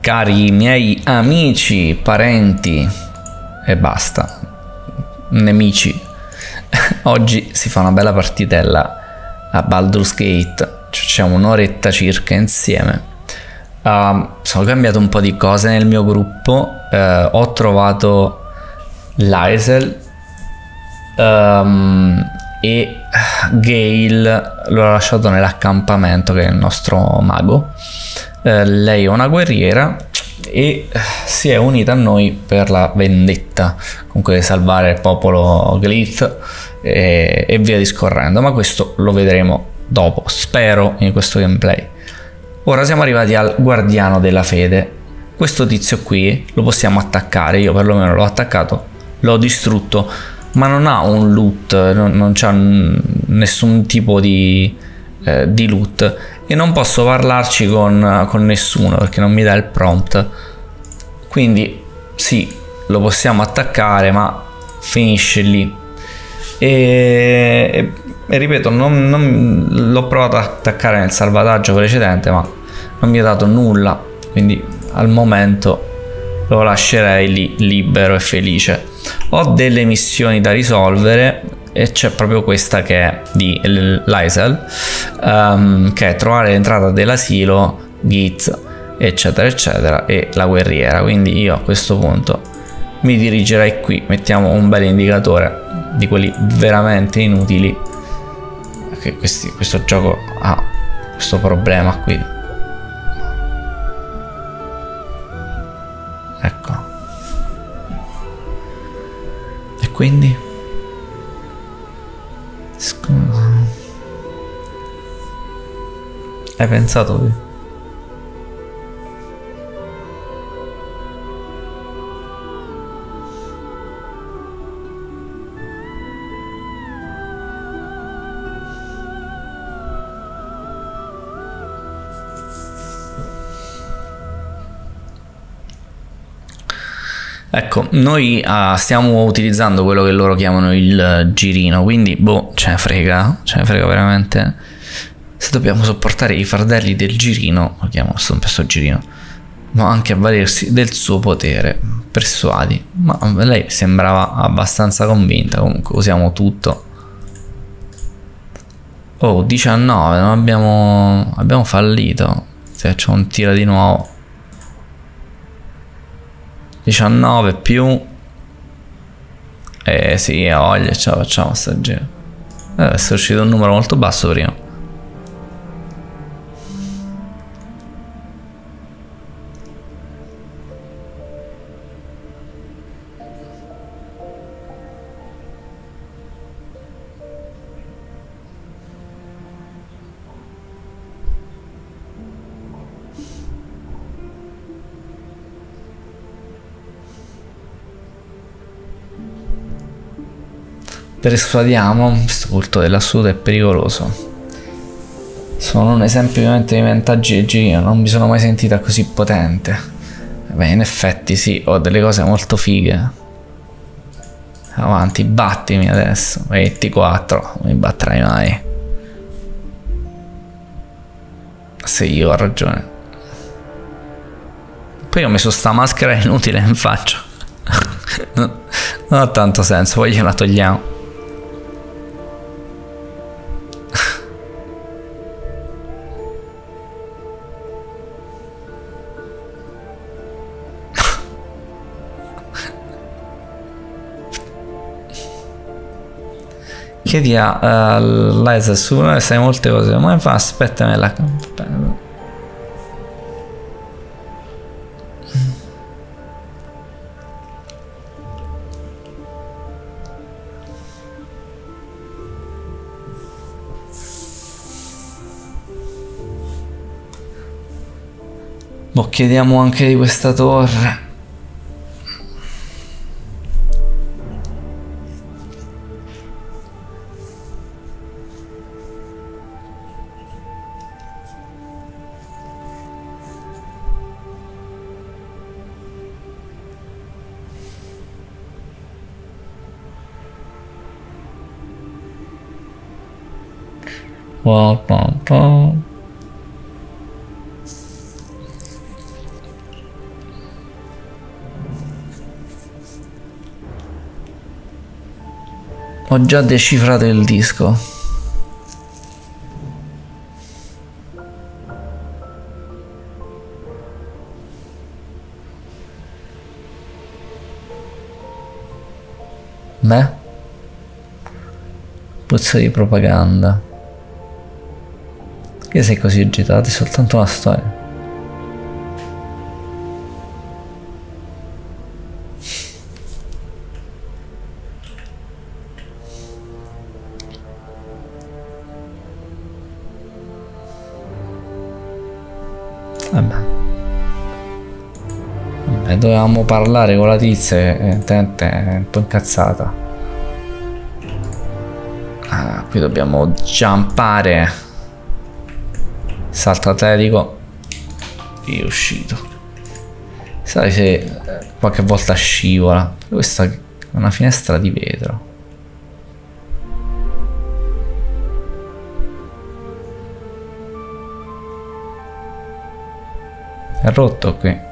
Cari miei amici, parenti e basta, nemici, oggi si fa una bella partitella a Baldur's Gate, c'è un'oretta circa insieme. Sono cambiato un po' di cose nel mio gruppo, ho trovato Lae'zel e Gale l'ho lasciato nell'accampamento, che è il nostro mago. Lei è una guerriera e si è unita a noi per la vendetta, comunque salvare il popolo Glyph e via discorrendo, ma questo lo vedremo dopo, spero, in questo gameplay. Ora siamo arrivati al guardiano della fede. Questo tizio qui lo possiamo attaccare, io perlomeno l'ho attaccato, l'ho distrutto, ma non ha un loot, non c'ha nessun tipo di loot e non posso parlarci con nessuno perché non mi dà il prompt. Quindi sì, lo possiamo attaccare, ma finisce lì. E ripeto, l'ho provato ad attaccare nel salvataggio precedente, ma non mi ha dato nulla, quindi al momento lo lascerei lì libero e felice. Ho delle missioni da risolvere e c'è proprio questa che è di Lae'zel, che è trovare l'entrata dell'asilo, Git, eccetera eccetera, e la guerriera. Quindi io a questo punto mi dirigerei qui, mettiamo un bel indicatore di quelli veramente inutili, perché questo gioco ha questo problema qui. Ecco, e quindi scusa, hai pensato di... Ecco, noi stiamo utilizzando quello che loro chiamano il girino, quindi boh, ce ne frega veramente. Se dobbiamo sopportare i fardelli del girino, lo chiamo questo girino, ma anche avvalersi del suo potere, persuadi. Ma lei sembrava abbastanza convinta, comunque usiamo tutto. Oh, 19, non abbiamo fallito. Se facciamo un tiro di nuovo. 19 più, sì, voglia, ce la facciamo sta giro. Deve essere uscito un numero molto basso prima. Persuadiamo, questo culto dell'assoluto è pericoloso. Sono un esempio ovviamente di vantaggi del girino, non mi sono mai sentita così potente. Beh, in effetti sì, ho delle cose molto fighe. Avanti, battimi adesso. 24, non mi batterai mai. Se io ho ragione. Poi ho messo sta maschera inutile in faccia. Non ha tanto senso, poi gliela togliamo. Chiedi a Lae'zel su, sai molte cose, ma fa, aspettami la campana. Boh, chiediamo anche di questa torre. Wow, wow, wow. Ho già decifrato il disco. Beh, puzza di propaganda. Che sei così agitato? È soltanto una storia. Vabbè, dovevamo parlare con la tizia che evidentemente è un po' incazzata. Ah, qui dobbiamo jumpare. Salto atletico. È uscito. Sai se qualche volta scivola. Questa è una finestra di vetro. È rotto qui.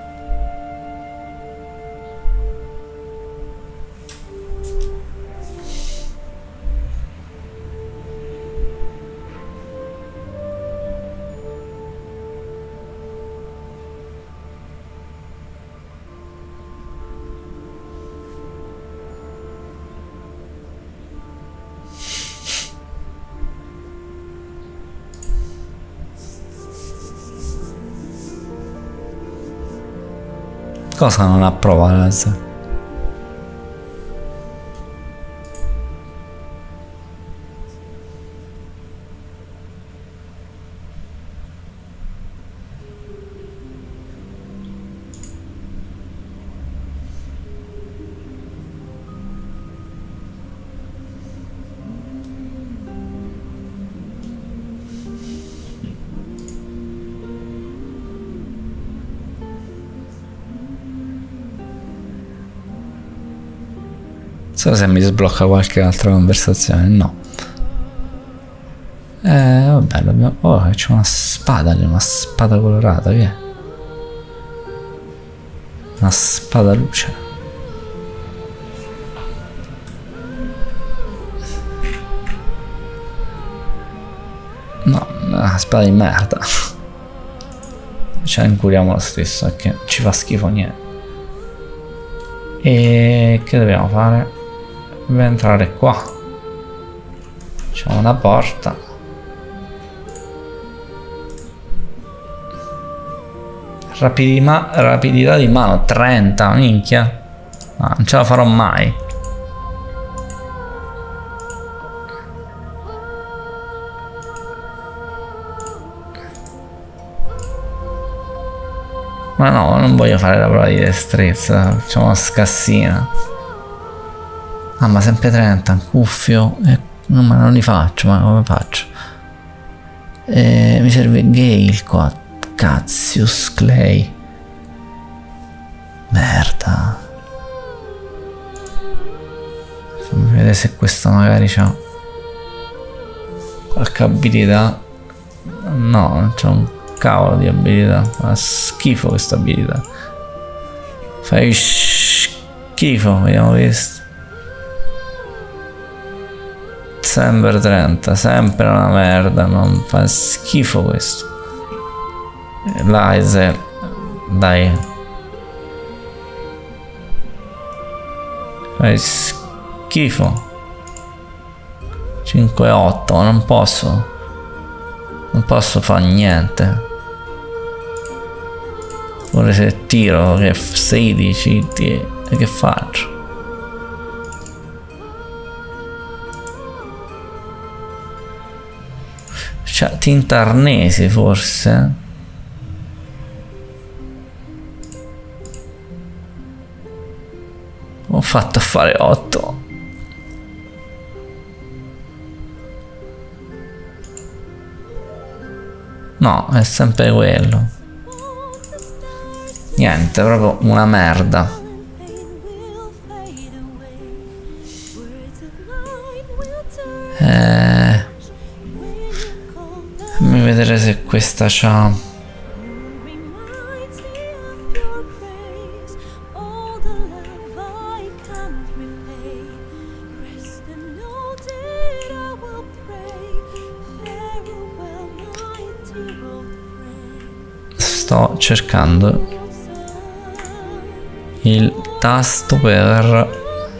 Cosa non approva Lazza? So se mi sblocca qualche altra conversazione. No. Vabbè, dobbiamo... Oh, c'è una spada lì, una spada colorata, che è? Una spada luce. No, una spada di merda. Ce ne incuriamo lo stesso, perché ci fa schifo niente. E che dobbiamo fare? Dobbiamo entrare qua. C'è una porta. Rapidità di mano 30, minchia. Ah, non ce la farò mai. Ma no, non voglio fare la prova di destrezza. Facciamo una scassina. Ah, ma sempre 30, un cuffio. No, ma non li faccio, ma come faccio? Mi serve Gale qua. Cassius Clay. Merda. Fammi vedere se questa magari c'ha qualche abilità. No, non c'è un cavolo di abilità. Fa schifo questa abilità. Fai schifo, vediamo questo. Sempre 30, sempre una merda, non fa schifo questo. Laser, dai. Fai schifo. 5-8, non posso. Non posso fare niente. Pure se tiro che 16, che faccio? Cioè, tinta arnesi forse? Ho fatto a fare 8. No, è sempre quello. Niente, proprio una merda. Fammi vedere se questa c'ha... sto cercando il tasto per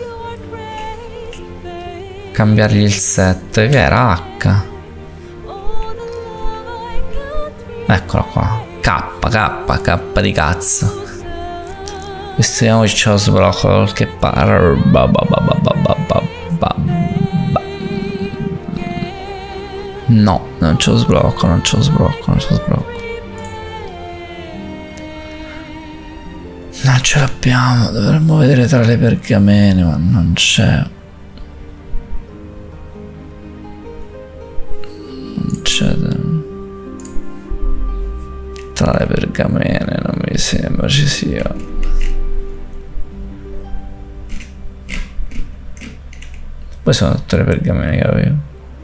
cambiargli il set, che era H. Eccolo qua. K di cazzo. Vediamo se c'è lo sblocco qualche par. No, non c'è lo sblocco, non c'è lo sblocco, non c'è lo sblocco. Non ce l'abbiamo, dovremmo vedere tra le pergamene, ma non c'è. Non c'è. Tra le pergamene non mi sembra ci sia. Poi sono tutte le pergamene che avevo.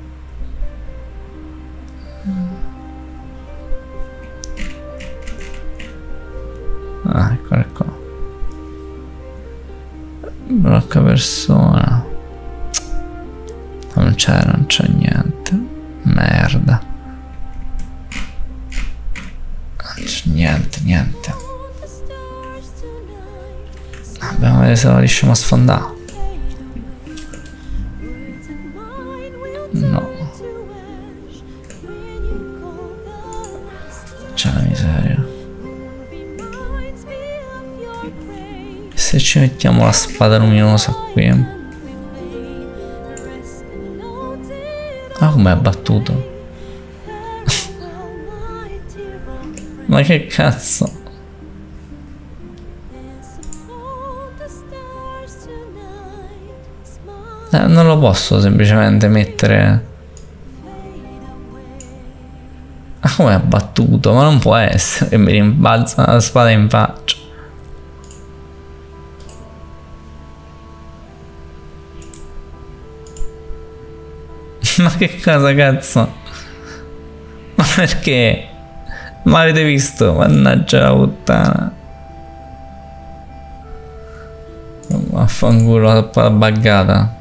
Ah, eccole qua. Blocca persona. Non c'è niente. Merda. Non c'è niente. Dobbiamo vedere se lo riusciamo a sfondare. No. C'è la miseria. Se ci mettiamo la spada luminosa qui. Ah, com'è battuto. Ma che cazzo. Non lo posso semplicemente mettere. Ah, come è battuto? Ma non può essere che mi rimbalza la spada in faccia. Ma che cosa cazzo? Ma perché? Ma avete visto? Mannaggia la puttana. Vaffanculo, la palla buggata.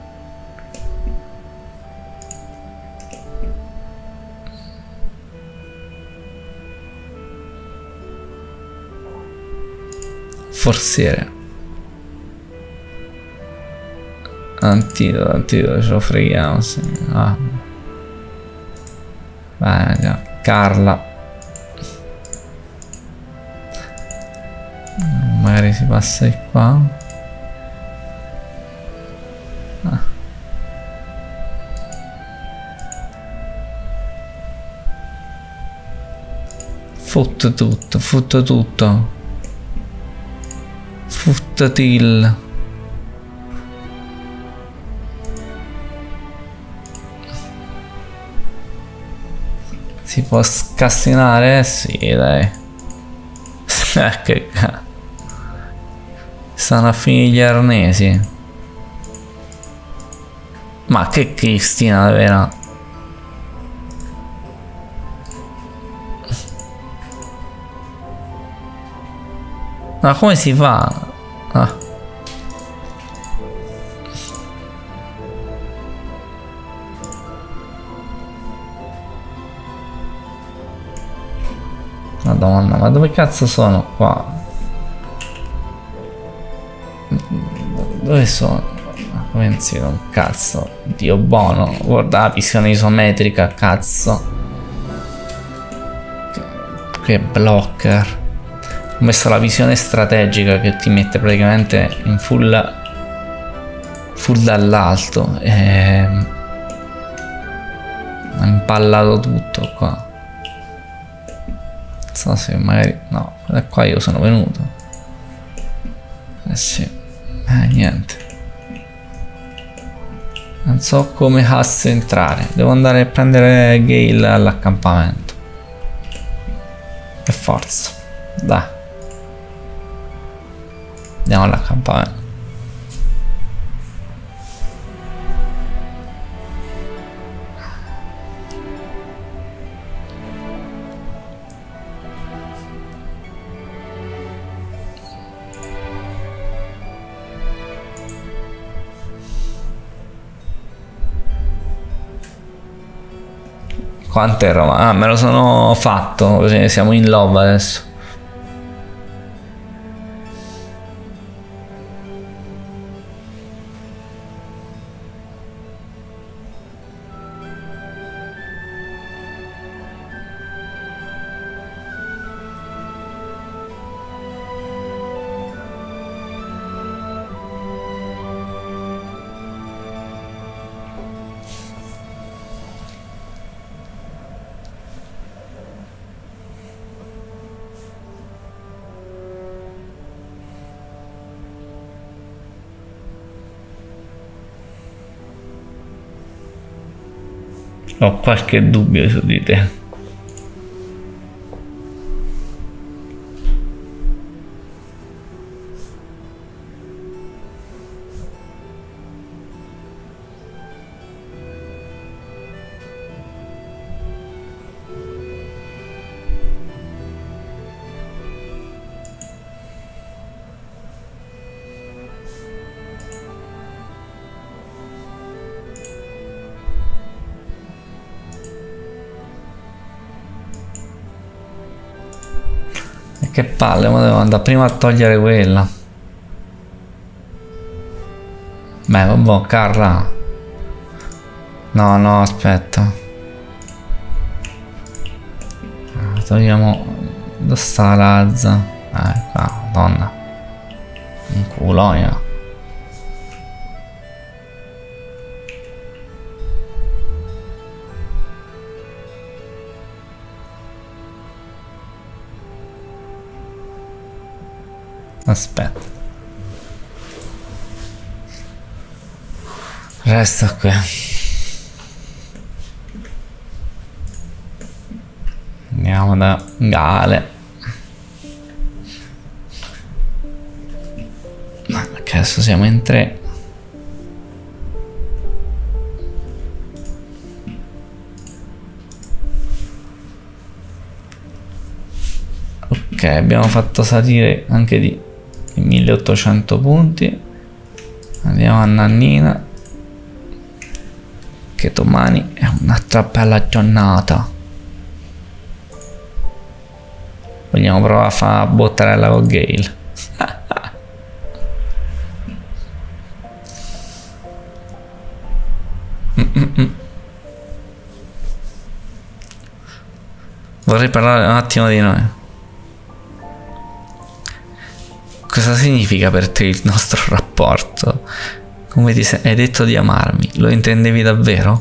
Forziere. Antidoto, ce lo freghiamo. Sì. Ah. Vai, già. Carla. Magari si passa di qua. Ah. Futto tutto. Futtatil. Si può scassinare? Sì, dai. Che cazzo. Stanno a finire gli arnesi. Ma che Cristina vera. Ma come si fa? Ah. Madonna, ma dove cazzo sono qua? Dove sono? Come non si vede un cazzo? Dio buono, guarda la visione isometrica, cazzo. Che blocker. Ho messo la visione strategica che ti mette praticamente in full dall'alto. Ho impallato tutto qua. Non so se magari. No, da qua io sono venuto. Eh sì. Niente. Non so come cazzo entrare. Devo andare a prendere Gale all'accampamento. Per forza. Dai. Andiamo all'accampamento. Quanto è Roma? Ah, me lo sono fatto, così siamo in love adesso. Ho qualche dubbio su di te. Che palle, ma devo andare prima a togliere quella. Beh, vabbè, Carra. No, no, aspetta. Togliamo... Dove sta la razza? Qua, madonna. Un culo, io. Aspetta. Resta qui. Andiamo da Gale. Perché adesso siamo in 3. Ok, abbiamo fatto salire anche di 1800 punti. Andiamo a Nannina, che domani è un'altra bella giornata. Vogliamo provare a fare bottarella con Gale. Vorrei parlare un attimo di noi. Cosa significa per te il nostro rapporto? Come ti hai detto di amarmi? Lo intendevi davvero?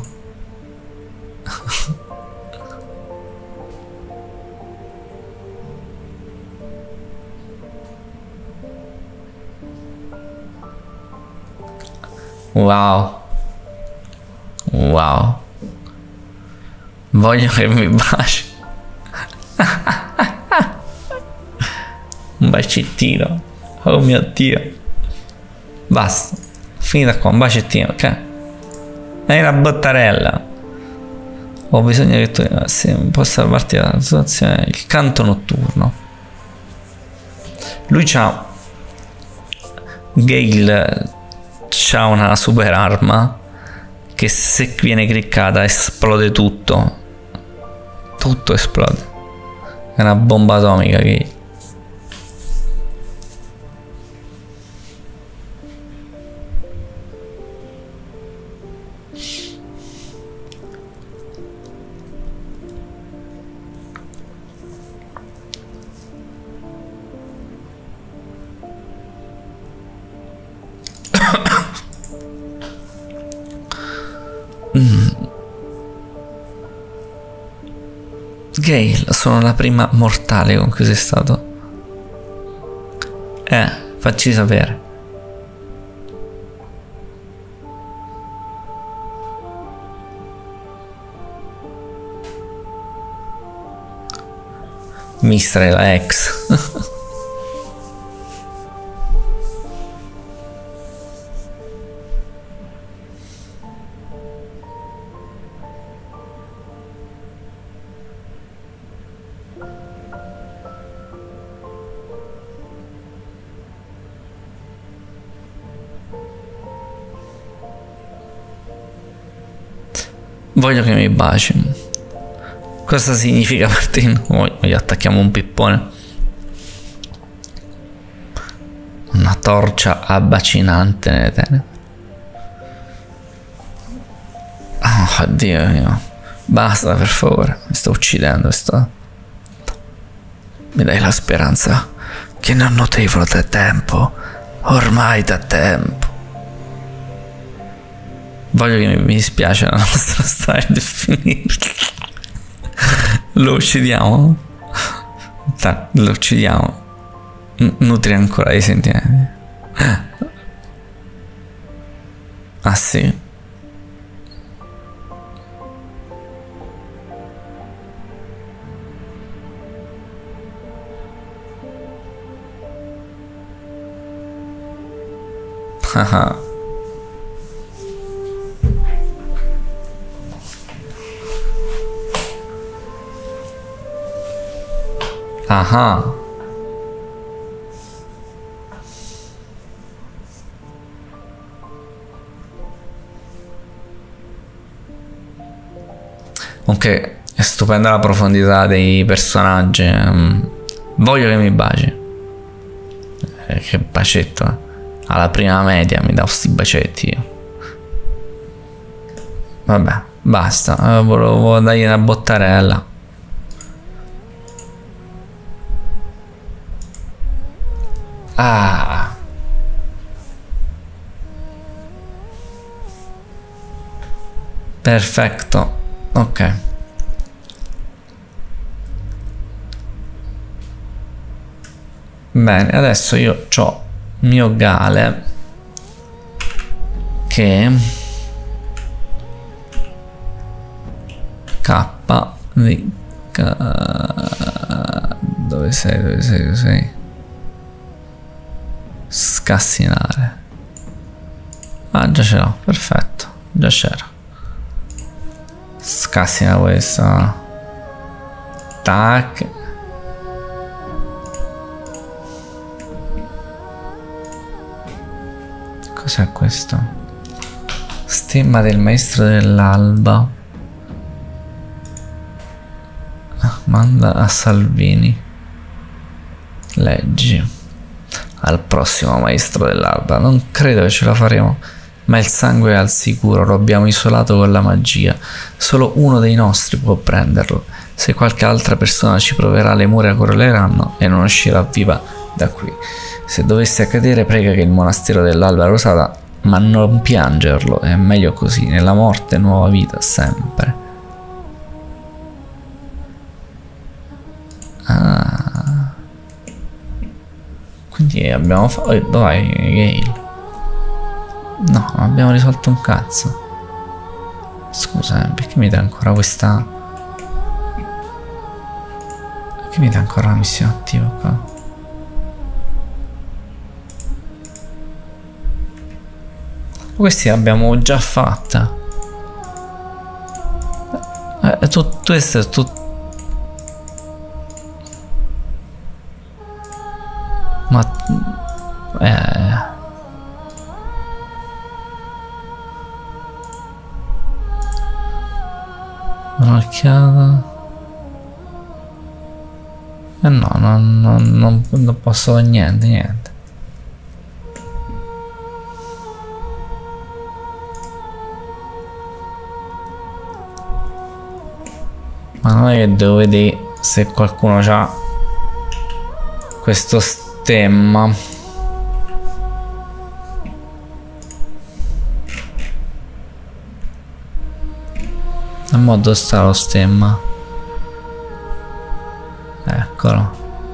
Wow. Wow. Voglio che mi baci. Un bacettino. Oh mio Dio. Basta. Finita qua, un bacettino, ok? È una bottarella. Ho bisogno che tu possa salvarti dalla situazione. Il canto notturno. Lui c'ha... Gale c'ha una super arma che se viene cliccata esplode tutto. Tutto esplode. È una bomba atomica che... Gale, sono la prima mortale con cui sei stato. Facci sapere. Mistra la ex. Voglio che mi baci. Cosa significa per te? Gli attacchiamo un pippone. Una torcia abbacinante nelle tenebre. Oh Dio mio. Basta, per favore. Mi sto uccidendo. Mi dai la speranza che non notevole da tempo. Ormai da tempo. Voglio che mi dispiace la nostra storia di finire. Lo uccidiamo? Lo uccidiamo. Nutri ancora i sentimenti. Ah sì? Ah. Ah. Comunque è stupenda la profondità dei personaggi. Voglio che mi baci. Che bacetto. Alla prima media mi dà sti bacetti io. Vabbè, basta. Volevo dargli una bottarella. Ah. Perfetto. Ok. Bene, adesso io ho mio Gale che K di dove sei? Dove sei? Dove sei? Scassinare. Ah, già ce l'ho, perfetto, già c'era. Scassina questa. Tac. Cos'è questo? Stemma del maestro dell'alba. Manda a Salvini. Leggi. Al prossimo maestro dell'alba. Non credo che ce la faremo. Ma il sangue è al sicuro, lo abbiamo isolato con la magia. Solo uno dei nostri può prenderlo. Se qualche altra persona ci proverà, le mura corroleranno e non uscirà viva da qui. Se dovesse accadere, prega che il monastero dell'Alba Rosata, ma non piangerlo, è meglio così. Nella morte nuova vita, sempre. Ah. Quindi abbiamo fatto... Dov'è Gale? No, non abbiamo risolto un cazzo. Scusa, perché mi dà ancora questa... Perché mi dà ancora la missione attiva qua? Questi l'abbiamo già fatta. Questo è tutto... Ma... Un'occhiata. No, non posso fare niente. Ma non è che devo vedere se qualcuno ha questo stemma. A modo sta lo stemma. Eccolo.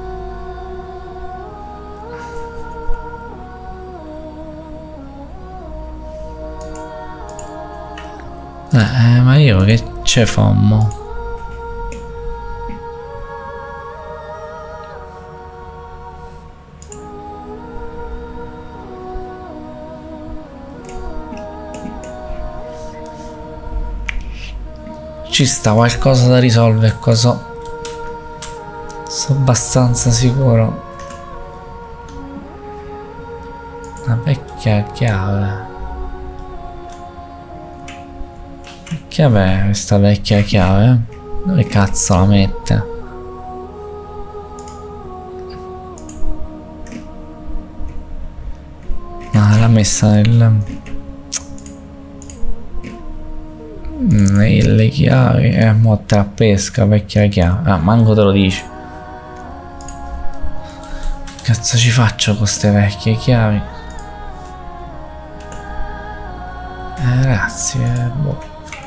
Ma io che ce fammo? Ci sta qualcosa da risolvere qua, sono abbastanza sicuro. Una vecchia chiave. Che chiave è questa vecchia chiave? Dove cazzo la mette? Ah, l'ha messa nelle chiavi. Mo te la pesca, vecchia chiave. Ah, manco te lo dici. Cazzo ci faccio con queste vecchie chiavi? Ragazzi, boh.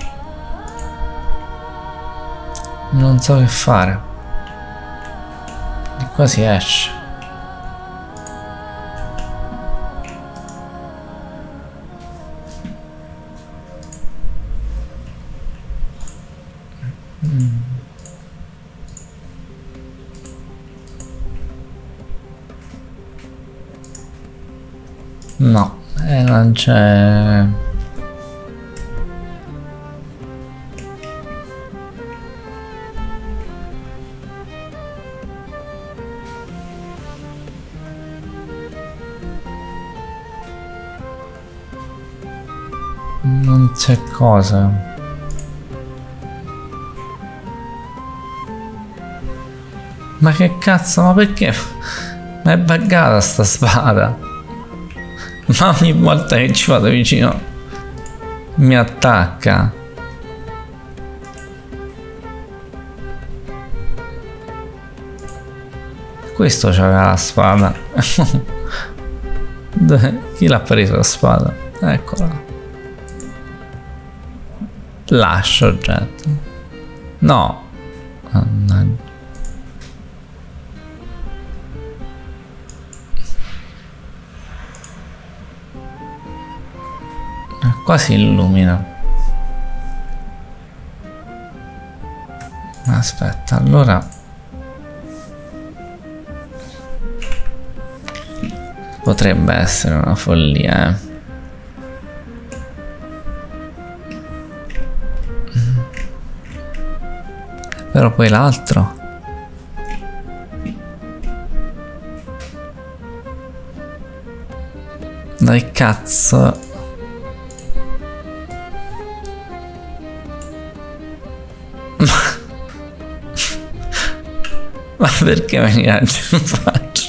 Non so che fare. Di qua si esce. No, Non c'è... Non c'è cosa. Ma che cazzo, ma perché? Ma è buggata sta spada. Ma ogni volta che ci vado vicino mi attacca. Questo c'aveva la spada. Chi l'ha preso la spada? Eccola. Lascia oggetto. No. Mannaggia. Qua si illumina. Aspetta, allora potrebbe essere una follia, eh. Però poi l'altro. Dai cazzo. Ma perché mi riaggi in faccia?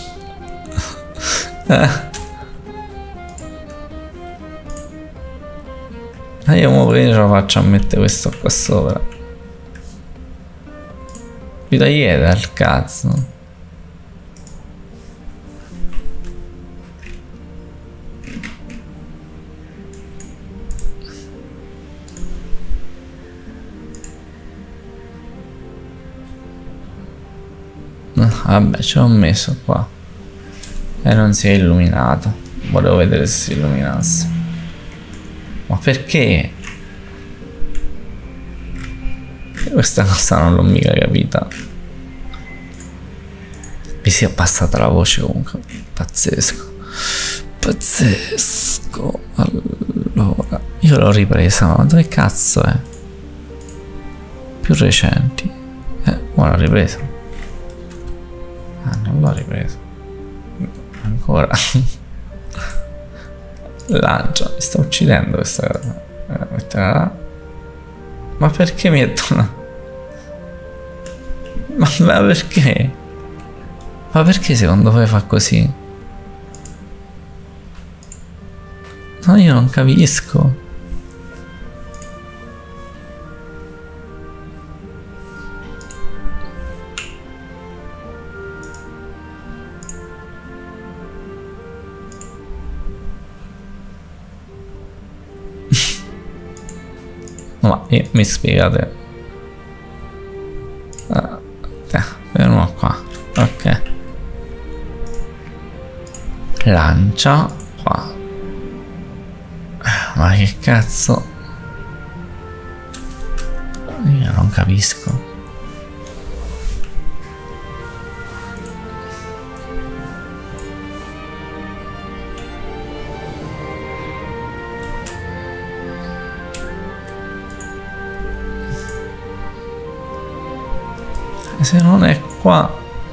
Ma io mo che ce la faccio a mettere questo qua sopra? Mi tagliete al cazzo. Vabbè, ce l'ho messo qua. E non si è illuminato. Volevo vedere se si illuminasse. Ma perché? Questa cosa non l'ho mica capita. Mi si è passata la voce comunque. Pazzesco. Pazzesco. Allora, io l'ho ripresa, ma dove cazzo è? Più recenti. Ora l'ho ripresa. Ah, non l'ho ripreso. Ancora. Lancia, mi sta uccidendo questa cosa. Metterla là. Ma perché mi è tornato? Ma perché? Ma perché secondo voi fa così? No, io non capisco. Ma mi spiegate? Fermo qua. Ok. Lancia qua. Ma che cazzo? Io non capisco. Se non è qua,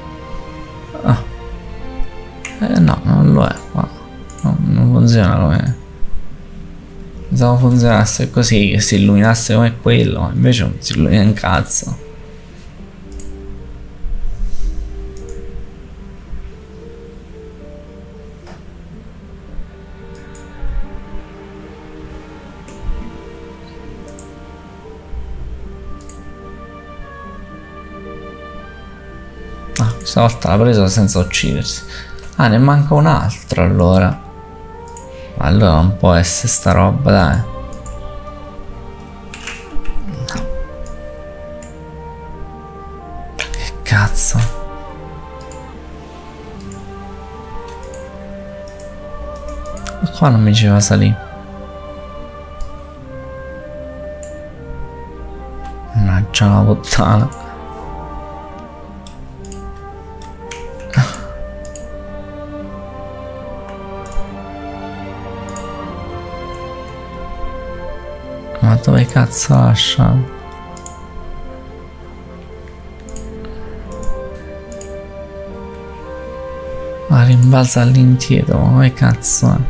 no, non lo è qua. No, non funziona come pensavo funzionasse così, che si illuminasse come quello, ma invece non si illumina un cazzo. Stavolta l'ha preso senza uccidersi. Ah, ne manca un altro allora. Allora non può essere sta roba, dai. No. Che cazzo. Ma qua non mi diceva salire. Mannaggia la puttana. Dove cazzo l'ha lasciato? Ma rimbalza all'indietro, come cazzo è?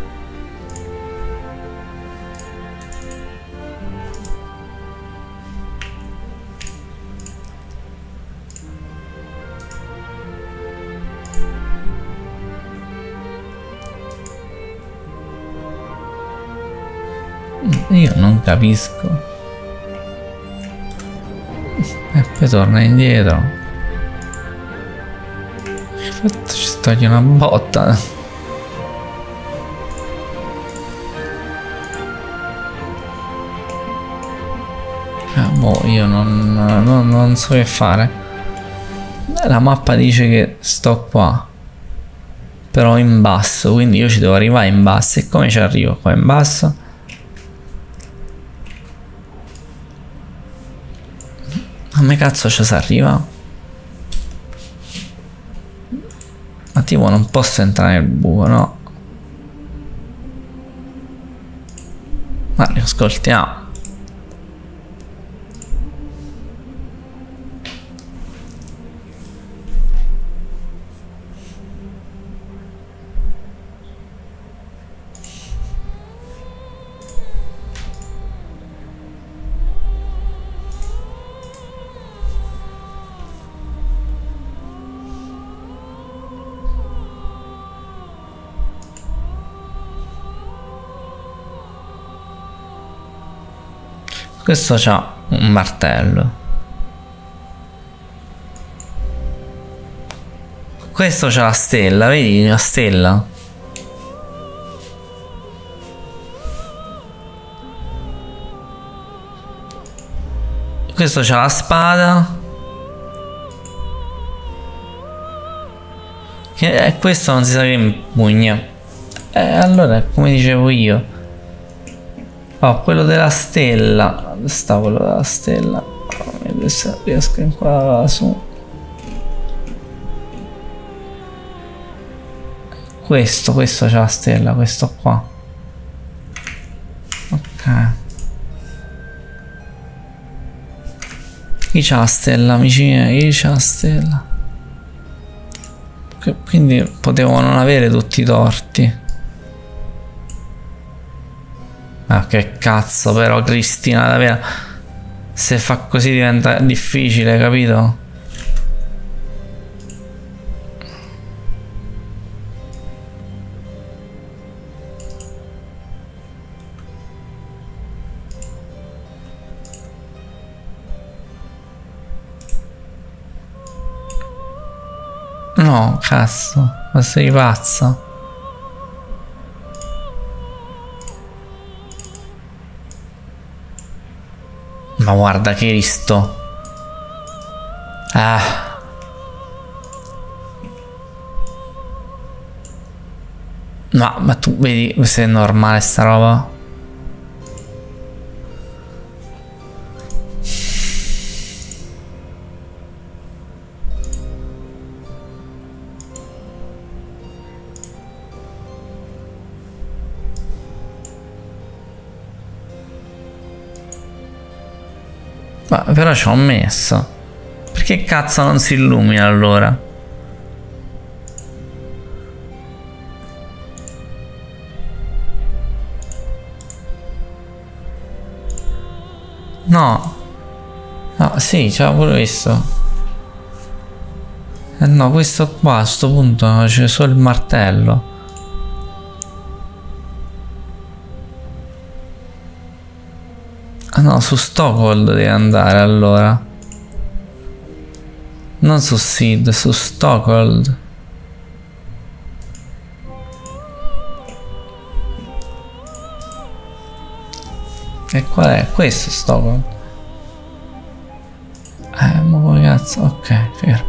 Io non capisco. E poi torna indietro. Ci toglie una botta. Boh, io non so che fare. La mappa dice che sto qua, però in basso, quindi io ci devo arrivare in basso. E come ci arrivo qua in basso? Come cazzo ci si arriva? Ma tipo non posso entrare nel buco, no? Ma li ascoltiamo. Questo c'ha un martello. Questo c'ha la stella, vedi la stella? Questo c'ha la spada. Che questo non si sa che impugna. Allora, come dicevo io. Oh, quello della stella. Dove sta quello della stella? Adesso riesco a inquadrarla su. Questo c'è la stella, questo qua. Ok. Chi c'ha la stella, amici miei? Chi c'ha la stella? Quindi potevo non avere tutti i torti. Ah, che cazzo, però Cristina, davvero, se fa così diventa difficile, capito? No, cazzo, ma sei pazza? Ma guarda che risto. Ah. No, ma tu vedi se è normale sta roba? Ma però ci ho messo. Perché cazzo non si illumina allora? No. No, sì, c'era pure questo. No, questo qua a sto punto c'è solo il martello. Ah no, su Stockhold devi andare allora. Non su Sid, su Stockhold. E qual è? Questo Stockhold. Ma come cazzo? Ok, fermo.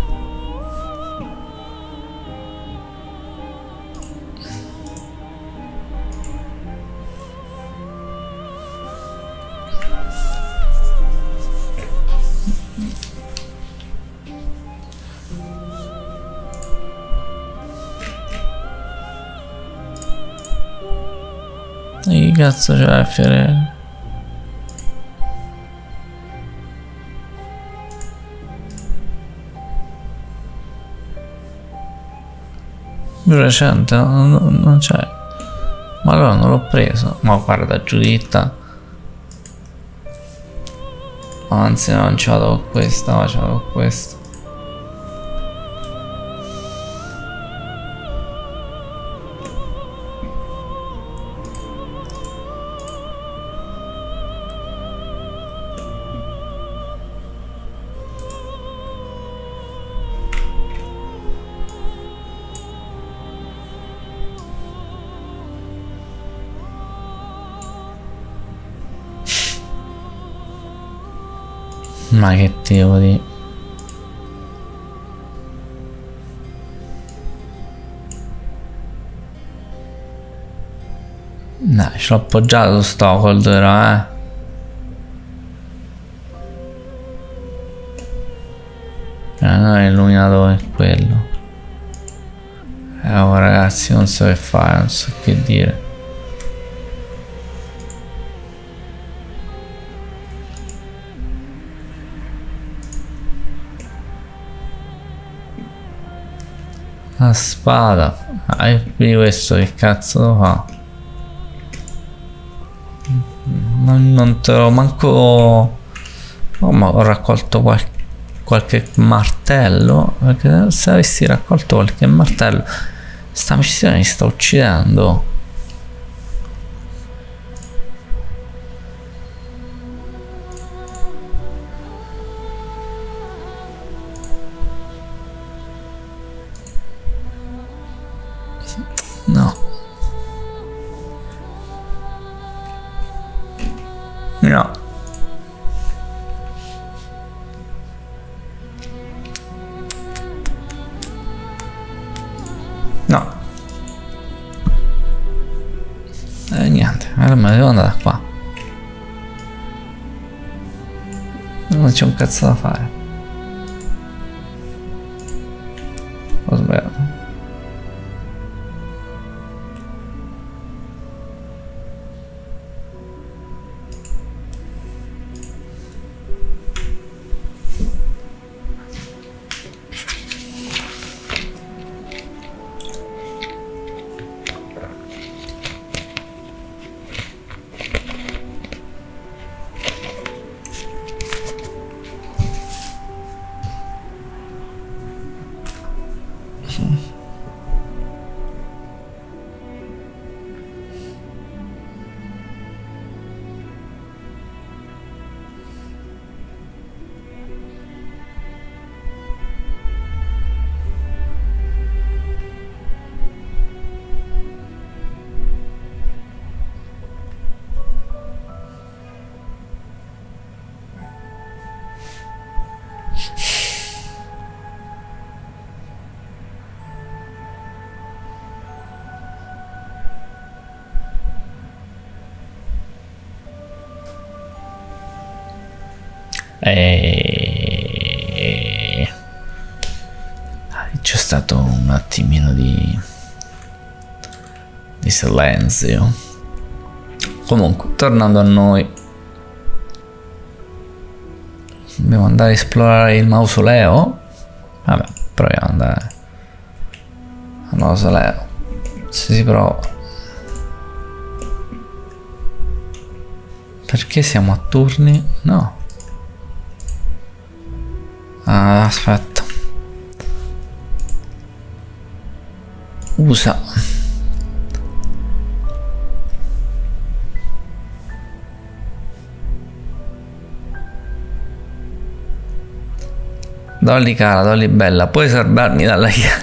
E che cazzo c'è il fiorello? Più recente, non c'è. Ma allora non l'ho preso. Ma guarda, Giuditta. Anzi, non ci vado con questa, ma ci vado con questa. Ma che tipo di... Dai, ce l'ho appoggiato su Stockhold, però, non è illuminato è quello. Oh, ragazzi, non so che fare, non so che dire. La spada. Ah, e quindi questo che cazzo lo fa? Non te lo manco... Oh, ma ho raccolto qualche martello. Perché se avessi raccolto qualche martello, sta missione mi sta uccidendo. No. No. No. Niente, allora devo andare da qua. Non c'è un cazzo da fare. Ho sbagliato. C'è stato un attimino di silenzio. Comunque, tornando a noi, dobbiamo andare a esplorare il mausoleo. Vabbè, proviamo ad andare al mausoleo. Se si prova. Perché siamo a turni? No. Ah, aspetta. Usa. Dolly cara, Dolly bella, puoi salvarmi dalla chiara?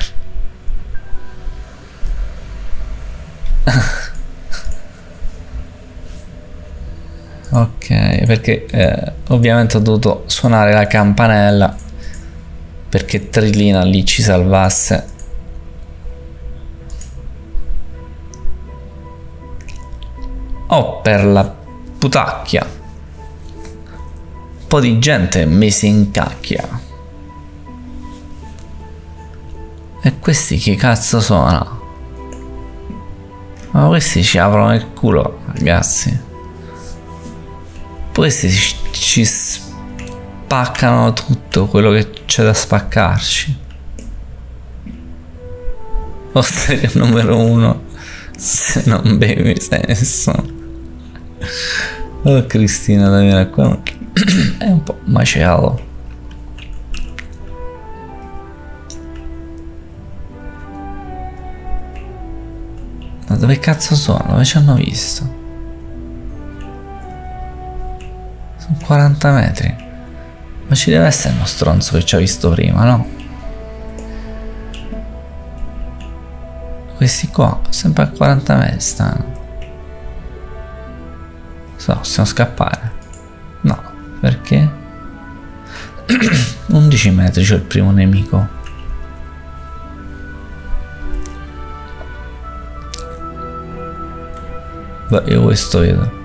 Ok, perché ovviamente ho dovuto suonare la campanella perché Trillina lì ci salvasse. Oh, per la putacchia. Un po' di gente mi si incacchia. E questi che cazzo sono? Ma questi ci aprono il culo, ragazzi. Questi ci spaccano tutto quello che c'è da spaccarci. Osteria numero 1. Se non bevi sei nessuno. Oh Cristina, dammi qua. È un po' maceato. Ma dove cazzo sono? Dove ci hanno visto? Sono 40 metri. Ma ci deve essere uno stronzo che ci ha visto prima, no? Questi qua, sempre a 40 metri stanno. So, possiamo scappare? No, perché? 11 metri c'è il primo nemico. Beh, io questo vedo.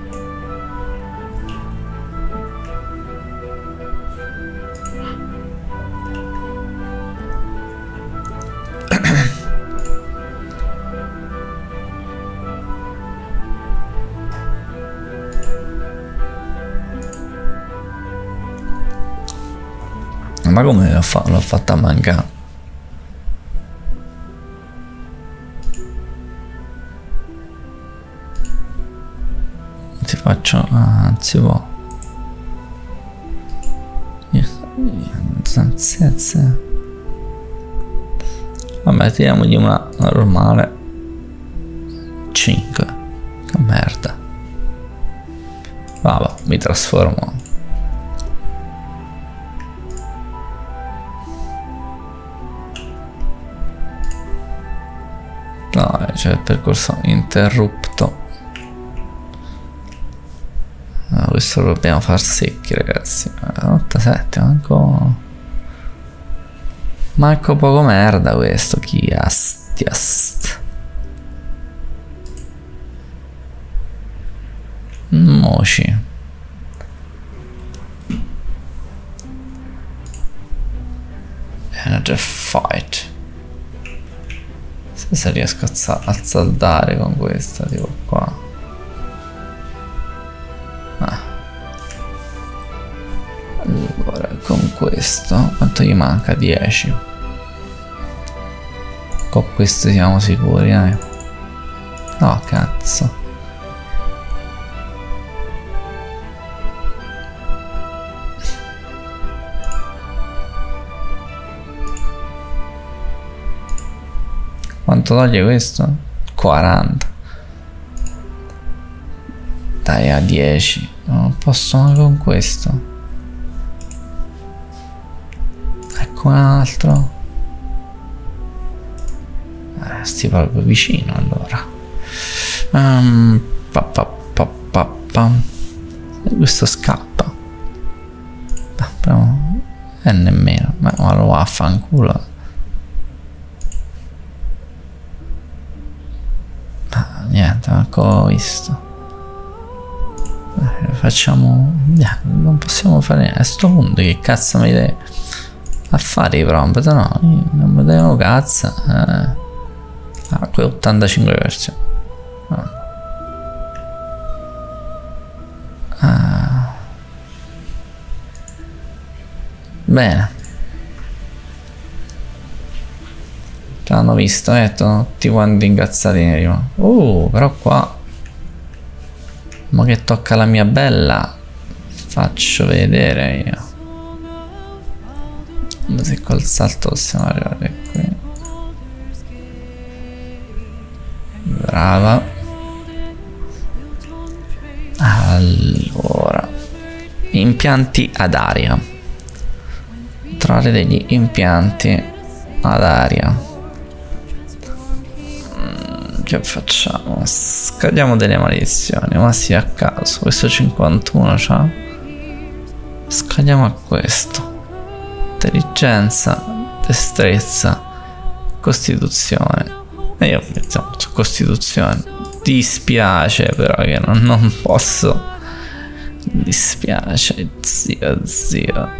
Ma come l'ho fatta mancare? Ti faccio... Ah, non si può. Vabbè, tiriamogli una normale. 5. Che merda. Vabbè, mi trasformo. No, c'è il percorso interrupto. No, questo lo dobbiamo far secchi, ragazzi. 87, manco poco merda questo. Chi astiast. Moci. Another fight. Se riesco a saldare con questa, tipo qua. Allora, con questo quanto gli manca? 10. Con questo siamo sicuri, eh? No, cazzo. Quanto toglie questo? 40. Dai, a 10. Non posso con questo. Ecco un altro. Sti proprio vicino allora. Questo scappa. E nemmeno. Ma lo vaffanculo. Niente, manco ho visto. Facciamo. Non possiamo fare niente. A sto punto che cazzo mi deve a fare i prompt? No, non mi devono cazzo. Quel 85%. Bene. Ci hanno visto, tutti quanti incazzati prima. Però qua. Ma che tocca la mia bella. Faccio vedere io. Se col salto possiamo arrivare qui. Brava. Allora. Impianti ad aria. Trovare degli impianti ad aria. Che facciamo? Scadiamo delle maledizioni, ma sì, a caso. Questo 51 c'ha. Scadiamo a questo. Intelligenza, destrezza, costituzione. E io mettiamo su costituzione. Dispiace però che non posso. Dispiace, zio.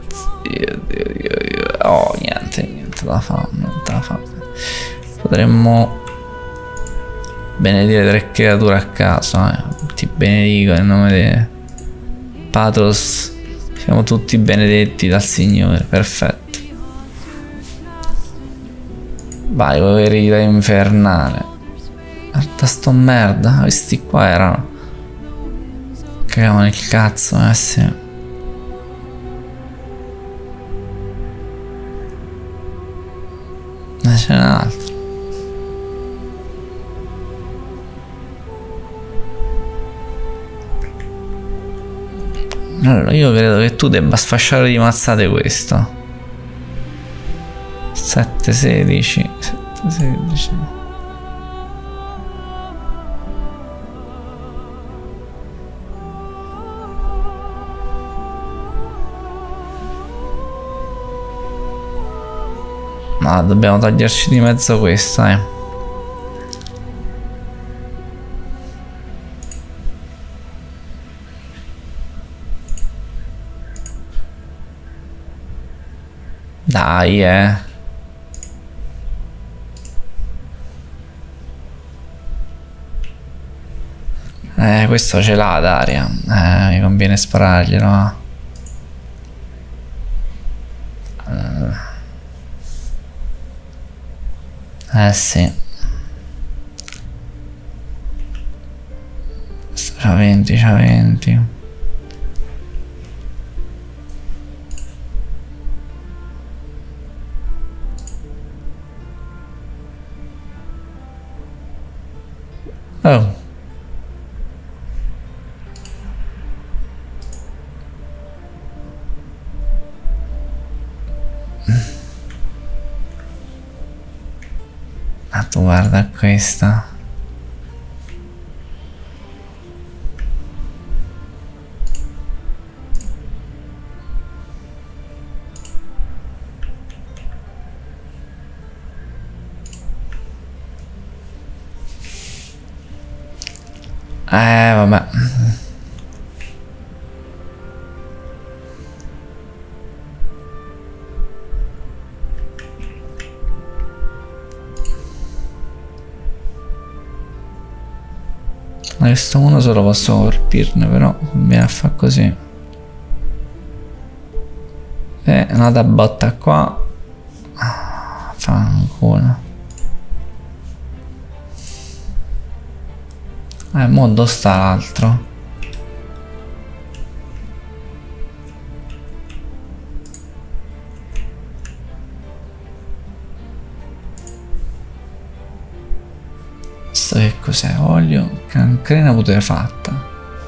Oh, niente da fare, niente da fare. Potremmo benedire 3 creature a caso, ti benedico nel nome di Patros. Siamo tutti benedetti dal Signore, perfetto. Vai, verità infernale. Guarda sto merda. Questi qua erano. Cagavano il cazzo, sì. Ma c'è un altro. Allora io credo che tu debba sfasciare di mazzate questo. 7, 16, 7, 16. Ma dobbiamo toglierci di mezzo questo, Dai, questo ce l'ha Daria. Mi conviene spararglielo. Sì. C'ha 20, c'ha 20. Oh. Ah, tu guarda questa. Vabbè. Questo uno solo posso colpirne, però viene a fare così. E una da botta qua. Fanculo. Mo dove sta l'altro? Questo che cos'è? Olio, cancrena putrefatta.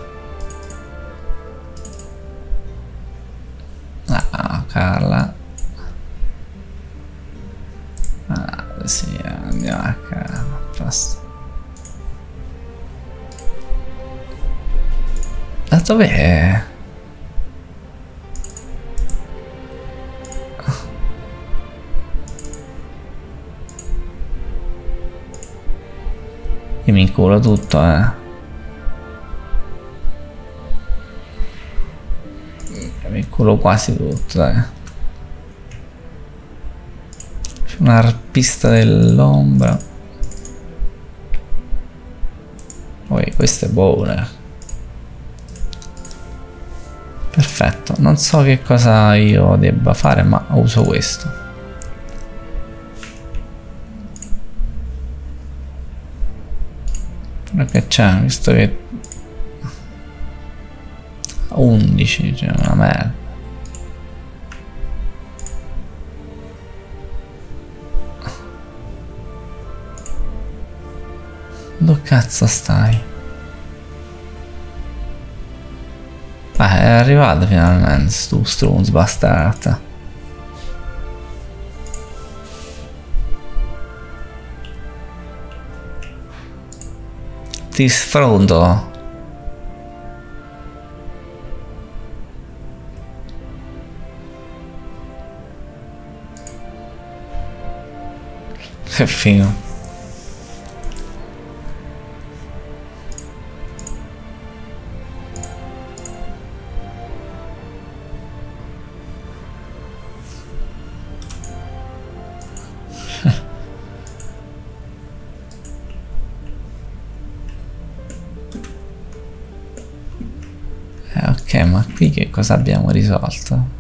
Ah, Carla. Ah, sì, andiamo a casa. Basta. Da dov'è? Io mi inculo tutto, Mi inculo quasi tutto, dai. C'è un arpista dell'ombra. Poi questo è buono. Perfetto, non so che cosa io debba fare, ma uso questo. Perché c'è, visto che 11, cioè una merda. Dove cazzo stai? È arrivato finalmente stu strunz bastardo. Ti sfruto. Che figo. Ok, ma qui che cosa abbiamo risolto?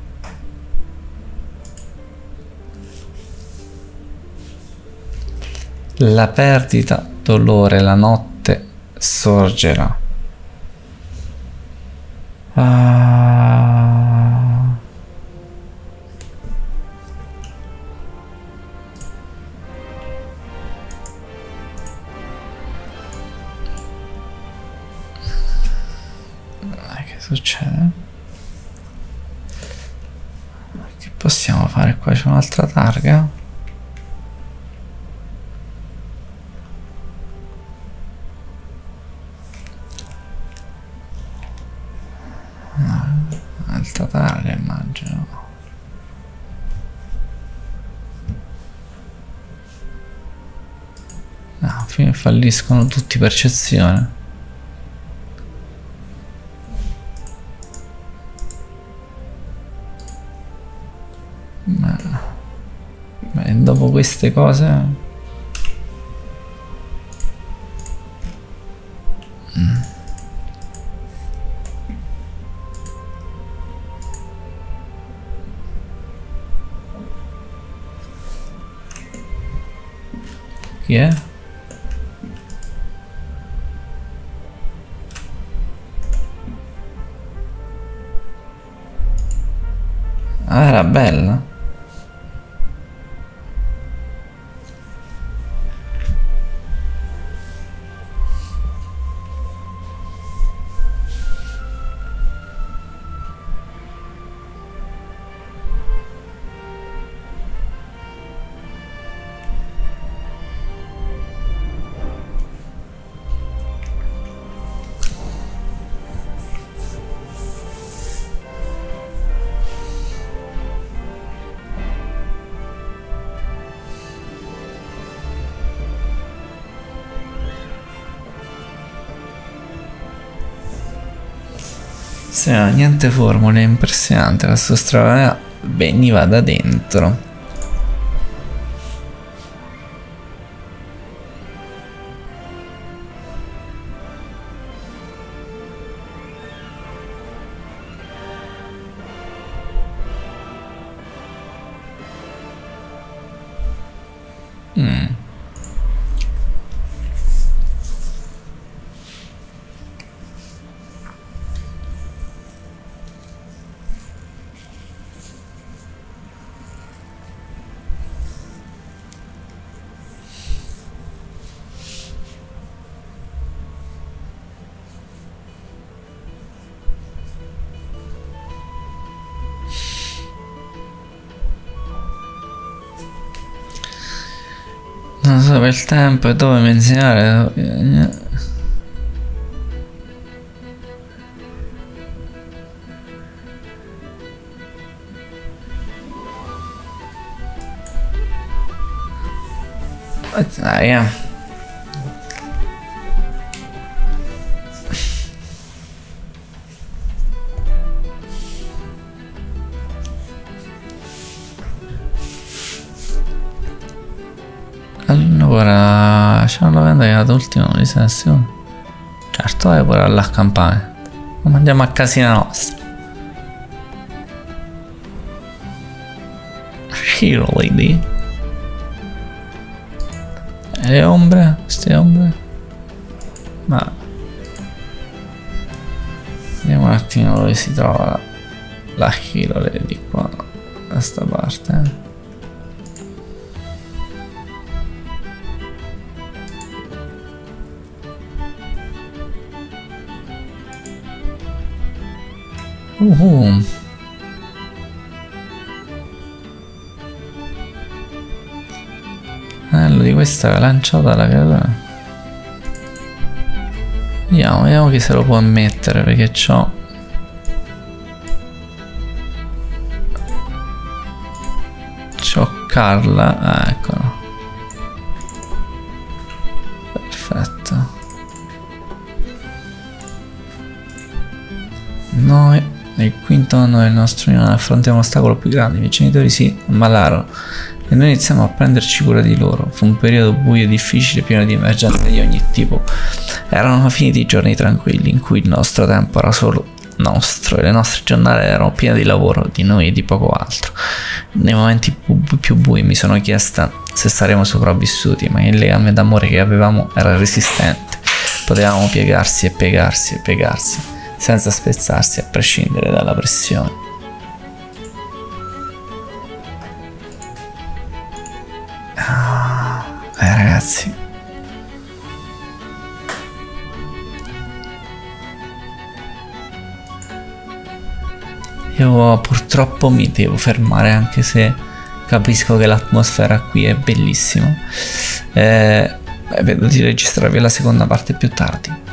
La perdita, dolore, la notte sorgerà. Che succede? Che possiamo fare qua? C'è un'altra targa? No, un'altra targa immagino. No, falliscono tutti percezione. Beh, dopo queste cose chi è? Ah, era bella. Sì, niente formule, impressionante, la sua strada veniva da dentro. Non so per il tempo e dove menzionare. Dai, Allora, c'è una lavanda che è l'ultimo di sessione. Certo, è pure all'accampamento. Ma andiamo a casina nostra. Hero Lady. E le ombre? Queste ombre? Ma vediamo un attimo dove si trova la Hero Lady qua. Da sta parte. Bello di questa lanciata la creatura. Vediamo chi se lo può mettere perché c'ho. C'ho Carla, eccolo. Perfetto. Noi nel quinto anno del nostro unione affrontiamo un ostacolo più grande. I miei genitori si ammalarono e noi iniziamo a prenderci cura di loro. Fu un periodo buio e difficile, pieno di emergenze di ogni tipo. Erano finiti i giorni tranquilli in cui il nostro tempo era solo nostro e le nostre giornate erano piene di lavoro, di noi e di poco altro. Nei momenti più bui mi sono chiesta se saremo sopravvissuti, ma il legame d'amore che avevamo era resistente. Potevamo piegarsi e piegarsi e piegarsi, senza spezzarsi a prescindere dalla pressione. Ragazzi, io purtroppo mi devo fermare, anche se capisco che l'atmosfera qui è bellissima. Vedo di registrarvi la seconda parte più tardi.